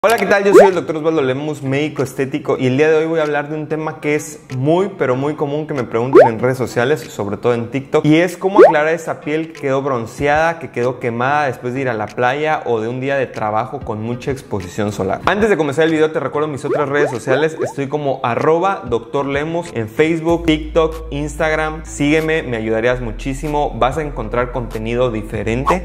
Hola, ¿qué tal? Yo soy el Dr. Osvaldo Lemus, médico estético, y el día de hoy voy a hablar de un tema que es muy común que me pregunten en redes sociales, sobre todo en TikTok, y es cómo aclarar esa piel que quedó bronceada, que quedó quemada después de ir a la playa o de un día de trabajo con mucha exposición solar. Antes de comenzar el video te recuerdo mis otras redes sociales, estoy como @Dr. Lemus en Facebook, TikTok, Instagram. Sígueme, me ayudarías muchísimo, vas a encontrar contenido diferente.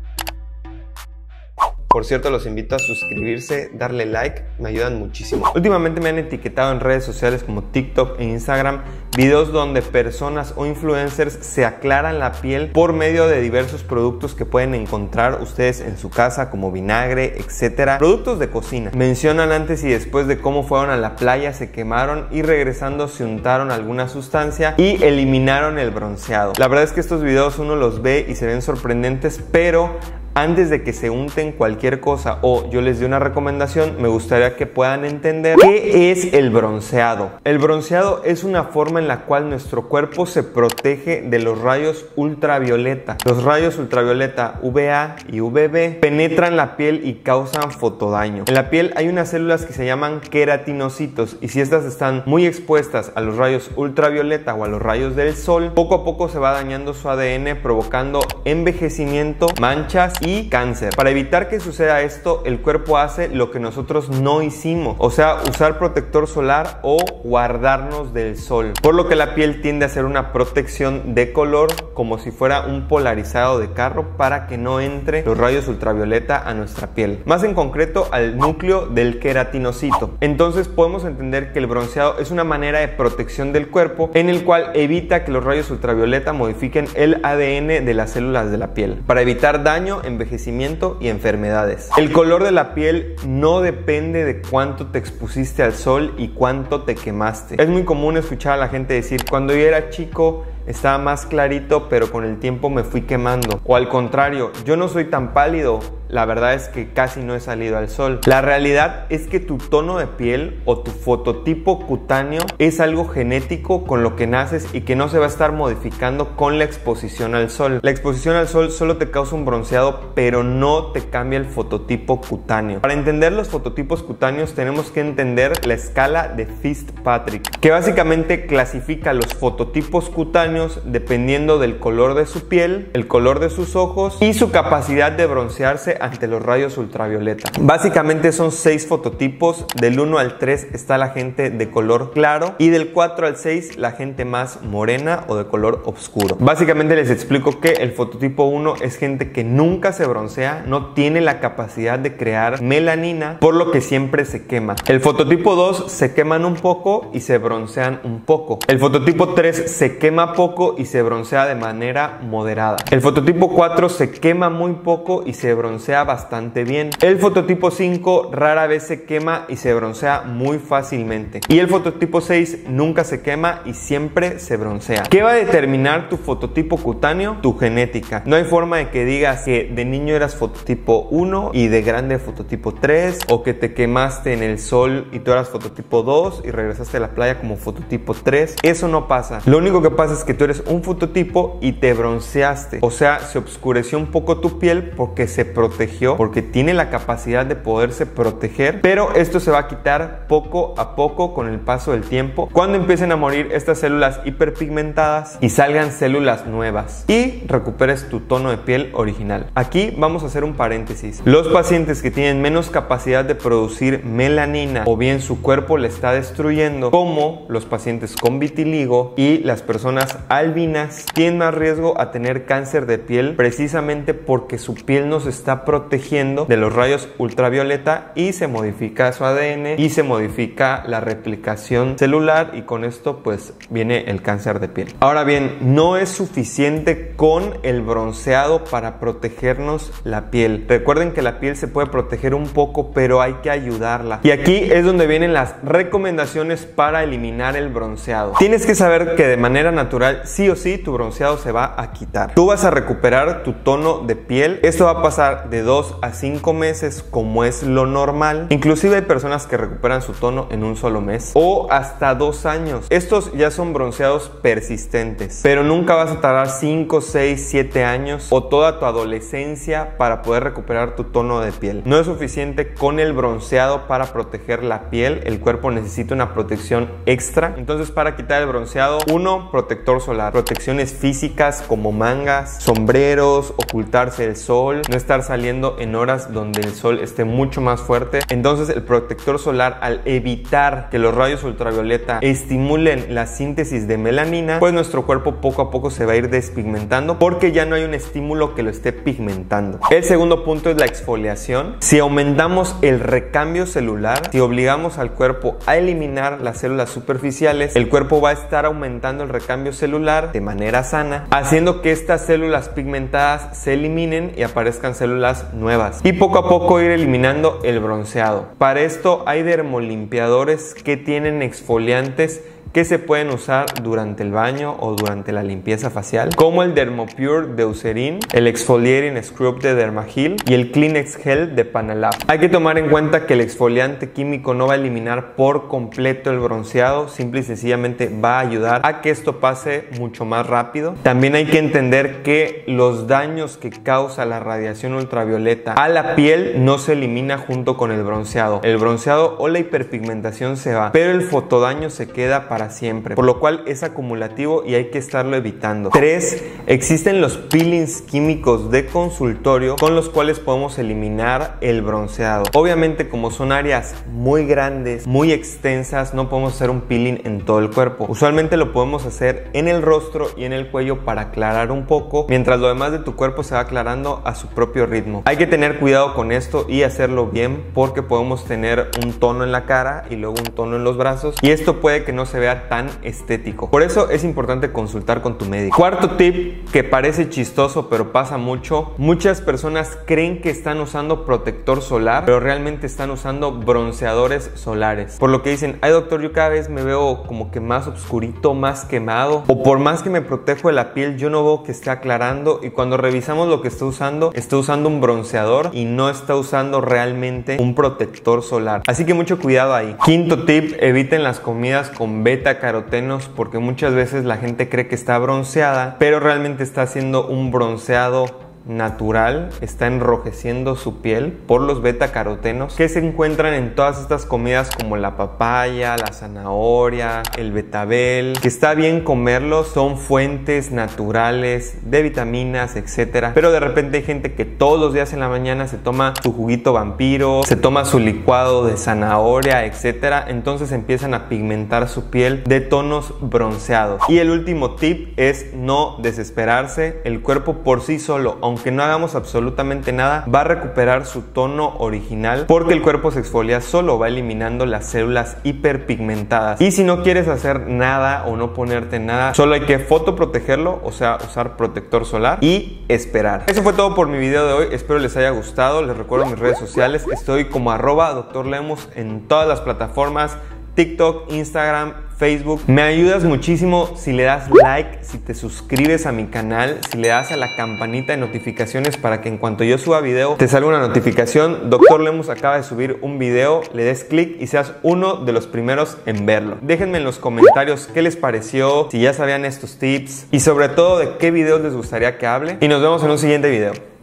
Por cierto, los invito a suscribirse, darle like, me ayudan muchísimo. Últimamente me han etiquetado en redes sociales como TikTok e Instagram videos donde personas o influencers se aclaran la piel por medio de diversos productos que pueden encontrar ustedes en su casa, como vinagre, etcétera. Productos de cocina. Mencionan antes y después de cómo fueron a la playa, se quemaron y regresando se untaron alguna sustancia y eliminaron el bronceado. La verdad es que estos videos uno los ve y se ven sorprendentes, pero antes de que se unten cualquier cosa o yo les dé una recomendación, me gustaría que puedan entender qué es el bronceado. El bronceado es una forma en la cual nuestro cuerpo se protege de los rayos ultravioleta. Los rayos ultravioleta UVA y UVB penetran la piel y causan fotodaño. En la piel hay unas células que se llaman queratinocitos y si estas están muy expuestas a los rayos ultravioleta o a los rayos del sol, poco a poco se va dañando su ADN, provocando envejecimiento, manchas y cáncer. Para evitar que suceda esto, el cuerpo hace lo que nosotros no hicimos, o sea, usar protector solar o guardarnos del sol, por lo que la piel tiende a hacer una protección de color como si fuera un polarizado de carro para que no entre los rayos ultravioleta a nuestra piel, más en concreto al núcleo del queratinocito. Entonces podemos entender que el bronceado es una manera de protección del cuerpo en el cual evita que los rayos ultravioleta modifiquen el ADN de las células de la piel, para evitar daño, envejecimiento y enfermedades. El color de la piel no depende de cuánto te expusiste al sol y cuánto te quemaste. Es muy común escuchar a la gente decir: cuando yo era chico estaba más clarito, pero con el tiempo me fui quemando. O al contrario, yo no soy tan pálido, la verdad es que casi no he salido al sol. La realidad es que tu tono de piel o tu fototipo cutáneo es algo genético con lo que naces y que no se va a estar modificando con la exposición al sol. La exposición al sol solo te causa un bronceado, pero no te cambia el fototipo cutáneo. Para entender los fototipos cutáneos tenemos que entender la escala de Fitzpatrick, que básicamente clasifica los fototipos cutáneos dependiendo del color de su piel, el color de sus ojos y su capacidad de broncearse ante los rayos ultravioleta. Básicamente son 6 fototipos, del 1 al 3 está la gente de color claro y del 4 al 6 la gente más morena o de color oscuro. Básicamente les explico que el fototipo 1 es gente que nunca se broncea, no tiene la capacidad de crear melanina, por lo que siempre se quema. El fototipo 2 se queman un poco y se broncean un poco. El fototipo 3 se quema poco y se broncea de manera moderada. El fototipo 4 se quema muy poco y se broncea bastante bien. El fototipo 5 rara vez se quema y se broncea muy fácilmente. Y el fototipo 6 nunca se quema y siempre se broncea. ¿Qué va a determinar tu fototipo cutáneo? Tu genética. No hay forma de que digas que de niño eras fototipo 1 y de grande fototipo 3, o que te quemaste en el sol y tú eras fototipo 2 y regresaste a la playa como fototipo 3. Eso no pasa. Lo único que pasa es que tú eres un fototipo y te bronceaste, o sea, se oscureció un poco tu piel porque se protegió, porque tiene la capacidad de poderse proteger, pero esto se va a quitar poco a poco con el paso del tiempo, cuando empiecen a morir estas células hiperpigmentadas y salgan células nuevas y recuperes tu tono de piel original. Aquí vamos a hacer un paréntesis. Los pacientes que tienen menos capacidad de producir melanina o bien su cuerpo le está destruyendo, como los pacientes con vitiligo y las personas albinas, tienen más riesgo a tener cáncer de piel, precisamente porque su piel no se está protegiendo de los rayos ultravioleta y se modifica su ADN y se modifica la replicación celular, y con esto pues viene el cáncer de piel. Ahora bien, no es suficiente con el bronceado para protegernos la piel. Recuerden que la piel se puede proteger un poco, pero hay que ayudarla. Y aquí es donde vienen las recomendaciones para eliminar el bronceado. Tienes que saber que de manera natural sí o sí tu bronceado se va a quitar. Tú vas a recuperar tu tono de piel. Esto va a pasar de 2 a 5 meses, como es lo normal. Inclusive hay personas que recuperan su tono en un solo mes, o hasta 2 años. Estos ya son bronceados persistentes, pero nunca vas a tardar 5, 6, 7 años o toda tu adolescencia para poder recuperar tu tono de piel. No es suficiente con el bronceado para proteger la piel, el cuerpo necesita una protección extra. Entonces, para quitar el bronceado, 1, protector solar, protecciones físicas como mangas, sombreros, ocultarse del sol, no estar saliendo en horas donde el sol esté mucho más fuerte. Entonces, el protector solar, al evitar que los rayos ultravioleta estimulen la síntesis de melanina, pues nuestro cuerpo poco a poco se va a ir despigmentando porque ya no hay un estímulo que lo esté pigmentando. El segundo punto es la exfoliación. Si aumentamos el recambio celular, si obligamos al cuerpo a eliminar las células superficiales, el cuerpo va a estar aumentando el recambio celular de manera sana, haciendo que estas células pigmentadas se eliminen y aparezcan células nuevas, y poco a poco ir eliminando el bronceado. Para esto hay dermolimpiadores que tienen exfoliantes que se pueden usar durante el baño o durante la limpieza facial, como el Dermopure de Eucerin, el Exfoliating Scrub de Dermagil y el Kleenex Gel de Panalab. Hay que tomar en cuenta que el exfoliante químico no va a eliminar por completo el bronceado, simple y sencillamente va a ayudar a que esto pase mucho más rápido. También hay que entender que los daños que causa la radiación ultravioleta a la piel no se elimina junto con el bronceado. El bronceado o la hiperpigmentación se va, pero el fotodaño se queda para siempre, por lo cual es acumulativo y hay que estarlo evitando. 3. Existen los peelings químicos de consultorio con los cuales podemos eliminar el bronceado. Obviamente, como son áreas muy grandes, muy extensas, no podemos hacer un peeling en todo el cuerpo. Usualmente lo podemos hacer en el rostro y en el cuello para aclarar un poco, mientras lo demás de tu cuerpo se va aclarando a su propio ritmo. Hay que tener cuidado con esto y hacerlo bien, porque podemos tener un tono en la cara y luego un tono en los brazos, y esto puede que no se vea tan estético. Por eso es importante consultar con tu médico. Cuarto tip, que parece chistoso pero pasa mucho: muchas personas creen que están usando protector solar, pero realmente están usando bronceadores solares, por lo que dicen: ay doctor, yo cada vez me veo como que más oscurito, más quemado, o por más que me protejo de la piel yo no veo que esté aclarando, y cuando revisamos lo que está usando un bronceador y no está usando realmente un protector solar. Así que mucho cuidado ahí. Quinto tip, eviten las comidas con beta-carotenos, porque muchas veces la gente cree que está bronceada, pero realmente está haciendo un bronceado natural, está enrojeciendo su piel por los beta-carotenos que se encuentran en todas estas comidas como la papaya, la zanahoria, el betabel, que está bien comerlos, son fuentes naturales de vitaminas, etcétera. Pero de repente hay gente que todos los días en la mañana se toma su juguito vampiro, se toma su licuado de zanahoria, etcétera. Entonces empiezan a pigmentar su piel de tonos bronceados. Y el último tip es no desesperarse. El cuerpo por sí solo, aunque no hagamos absolutamente nada, va a recuperar su tono original, porque el cuerpo se exfolia solo, va eliminando las células hiperpigmentadas. Y si no quieres hacer nada o no ponerte nada, solo hay que fotoprotegerlo, o sea, usar protector solar y esperar. Eso fue todo por mi video de hoy, espero les haya gustado. Les recuerdo mis redes sociales, estoy como @Dr. Lemus en todas las plataformas: TikTok, Instagram, Facebook. Me ayudas muchísimo si le das like, si te suscribes a mi canal, si le das a la campanita de notificaciones para que en cuanto yo suba video te salga una notificación: Dr. Lemus acaba de subir un video, le des clic y seas uno de los primeros en verlo. Déjenme en los comentarios qué les pareció, si ya sabían estos tips y sobre todo de qué videos les gustaría que hable, y nos vemos en un siguiente video.